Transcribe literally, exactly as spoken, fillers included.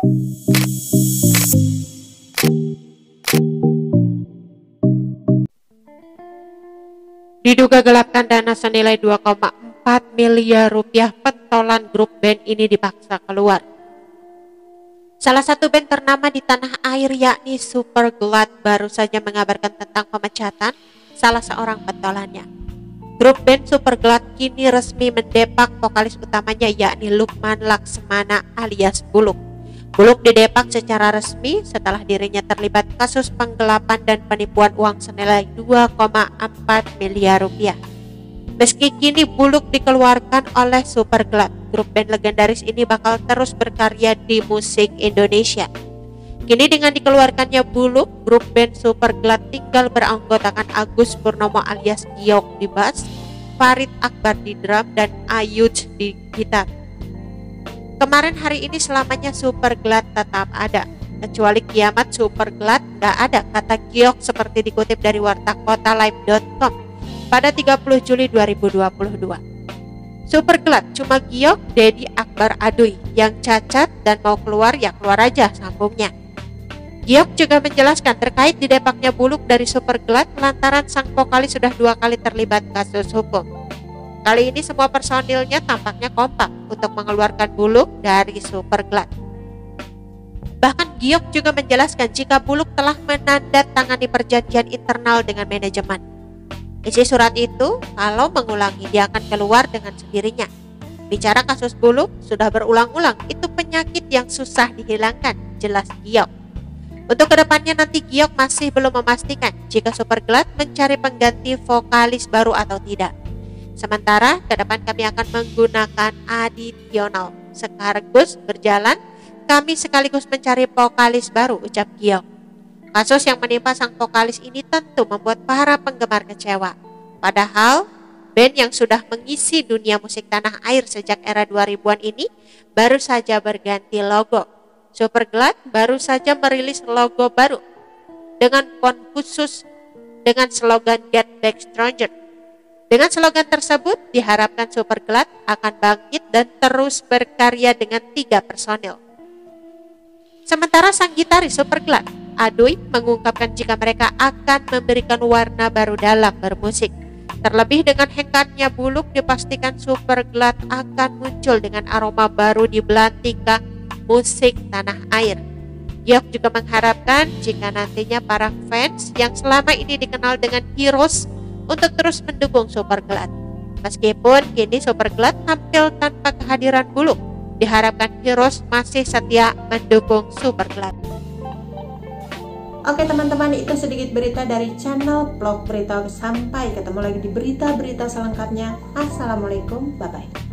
Diduga gelapkan dana senilai dua koma empat miliar rupiah, pentolan grup band ini dipaksa keluar. Salah satu band ternama di tanah air yakni Superglad baru saja mengabarkan tentang pemecatan salah seorang pentolannya. Grup band Superglad kini resmi mendepak vokalis utamanya yakni Lukman Laksmana alias Buluk. Buluk didepak secara resmi setelah dirinya terlibat kasus penggelapan dan penipuan uang senilai dua koma empat miliar rupiah. Meski kini Buluk dikeluarkan oleh Superglad, grup band legendaris ini bakal terus berkarya di musik Indonesia. Kini dengan dikeluarkannya Buluk, grup band Superglad tinggal beranggotakan Agus Purnomo alias Giok di bass, Farid Akbar di drum, dan Ayuj di gitar. Kemarin hari ini selamanya Superglad tetap ada. Kecuali kiamat Superglad nggak ada, kata Giok seperti dikutip dari warta kota live dot com pada tiga puluh Juli dua ribu dua puluh dua. Superglad cuma Giok, Dedi Akbar Aduy yang cacat dan mau keluar ya keluar aja, sambungnya. Giok juga menjelaskan terkait didepaknya Buluk dari Superglad lantaran sang vokalis sudah dua kali terlibat kasus hukum. Kali ini semua personilnya tampaknya kompak untuk mengeluarkan Buluk dari Superglad. Bahkan Giok juga menjelaskan jika Buluk telah menandatangani perjanjian internal dengan manajemen. Isi surat itu, kalau mengulangi dia akan keluar dengan sendirinya. Bicara kasus Buluk sudah berulang-ulang, itu penyakit yang susah dihilangkan, jelas Giok. Untuk kedepannya nanti Giok masih belum memastikan jika Superglad mencari pengganti vokalis baru atau tidak. Sementara ke depan kami akan menggunakan adisional. Sekaligus berjalan, kami sekaligus mencari vokalis baru, ucap Giok. Kasus yang menimpa sang vokalis ini tentu membuat para penggemar kecewa. Padahal band yang sudah mengisi dunia musik tanah air sejak era dua ribuan ini baru saja berganti logo. Superglad baru saja merilis logo baru dengan font khusus dengan slogan Get Back Stronger. Dengan slogan tersebut, diharapkan Superglad akan bangkit dan terus berkarya dengan tiga personil. Sementara sang gitaris Superglad, Aduy, mengungkapkan jika mereka akan memberikan warna baru dalam bermusik. Terlebih dengan hengkatnya Buluk, dipastikan Superglad akan muncul dengan aroma baru di belantika musik tanah air. Giok juga mengharapkan jika nantinya para fans yang selama ini dikenal dengan Heroes untuk terus mendukung Superglad. Meskipun kini Superglad tampil tanpa kehadiran Buluk, diharapkan Heroes masih setia mendukung Superglad. Oke teman-teman, itu sedikit berita dari channel Vlog Berita. Sampai ketemu lagi di berita-berita selengkapnya. Assalamualaikum, bye-bye.